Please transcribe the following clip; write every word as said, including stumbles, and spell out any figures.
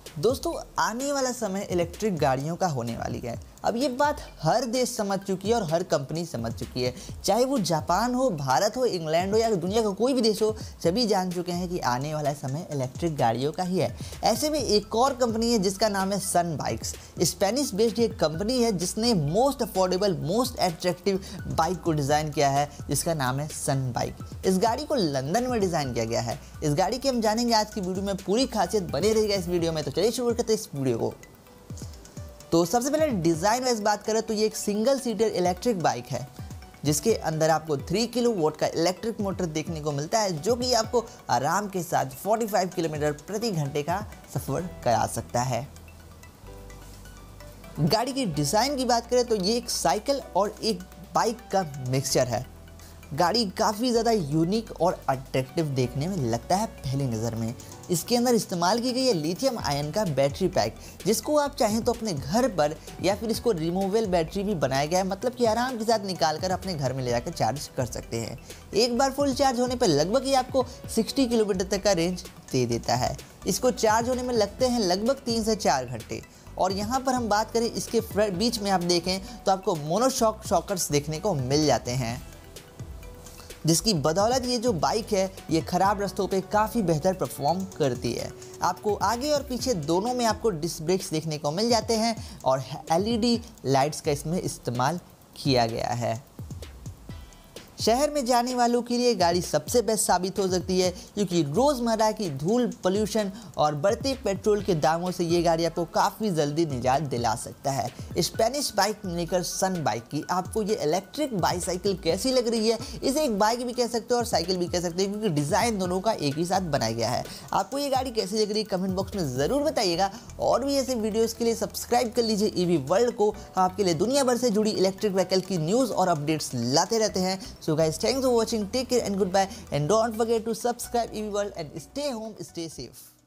दोस्तों, आने वाला समय इलेक्ट्रिक गाड़ियों का होने वाली है। अब ये बात हर देश समझ चुकी है और हर कंपनी समझ चुकी है, चाहे वो जापान हो, भारत हो, इंग्लैंड हो या दुनिया का कोई भी देश हो, सभी जान चुके हैं कि आने वाला समय इलेक्ट्रिक गाड़ियों का ही है। ऐसे में एक और कंपनी है जिसका नाम है सन बाइक्स। स्पेनिश बेस्ड एक कंपनी है जिसने most affordable, most attractive bike को डिज़ाइन किया है, जिसका नाम है सन बाइक। इस गाड़ी को लंदन में डिज़ाइन किया गया है। इस गाड़ी की हम जानेंगे आज की वीडियो में, पूरी खासियत बने रहेगा इस वीडियो में। तो चलिए शुरू करते हैं इस वीडियो को। तो सबसे पहले डिज़ाइन वाइज बात करें तो ये एक सिंगल सीटर इलेक्ट्रिक बाइक है, जिसके अंदर आपको थ्री किलो वोट का इलेक्ट्रिक मोटर देखने को मिलता है, जो कि आपको आराम के साथ पैंतालीस किलोमीटर प्रति घंटे का सफ़र करा सकता है। गाड़ी की डिज़ाइन की बात करें तो ये एक साइकिल और एक बाइक का मिक्सचर है। गाड़ी काफ़ी ज़्यादा यूनिक और अट्रैक्टिव देखने में लगता है पहली नज़र में। इसके अंदर इस्तेमाल की गई है लिथियम आयन का बैटरी पैक, जिसको आप चाहें तो अपने घर पर या फिर इसको रिमूवेबल बैटरी भी बनाया गया है, मतलब कि आराम के साथ निकाल कर अपने घर में ले जाकर चार्ज कर सकते हैं। एक बार फुल चार्ज होने पर लगभग ये आपको साठ किलोमीटर तक का रेंज दे देता है। इसको चार्ज होने में लगते हैं लगभग तीन से चार घंटे। और यहाँ पर हम बात करें इसके बीच में आप देखें तो आपको मोनोशॉक शॉकर्स देखने को मिल जाते हैं, जिसकी बदौलत ये जो बाइक है ये ख़राब रास्तों पे काफ़ी बेहतर परफॉर्म करती है। आपको आगे और पीछे दोनों में आपको डिस्क ब्रेक्स देखने को मिल जाते हैं और एलईडी लाइट्स का इसमें इस्तेमाल किया गया है। शहर में जाने वालों के लिए गाड़ी सबसे बेस्ट साबित हो सकती है, क्योंकि रोज़मर्रा की धूल, पोल्यूशन और बढ़ते पेट्रोल के दामों से ये गाड़ी आपको काफ़ी जल्दी निजात दिला सकता है। स्पेनिश बाइक मेकर सन बाइक की आपको ये इलेक्ट्रिक बाईसाइकिल कैसी लग रही है? इसे एक बाइक भी कह सकते हो और साइकिल भी कह सकते हो, क्योंकि डिज़ाइन दोनों का एक ही साथ बनाया गया है। आपको ये गाड़ी कैसी लग रही है कमेंट बॉक्स में ज़रूर बताइएगा। और भी ऐसे वीडियोज़ के लिए सब्सक्राइब कर लीजिए ईवी वर्ल्ड को। आपके लिए दुनिया भर से जुड़ी इलेक्ट्रिक व्हीकल की न्यूज़ और अपडेट्स लाते रहते हैं। So guys, thanks for watching, take care and goodbye, and don't forget to subscribe E V World and stay home, stay safe.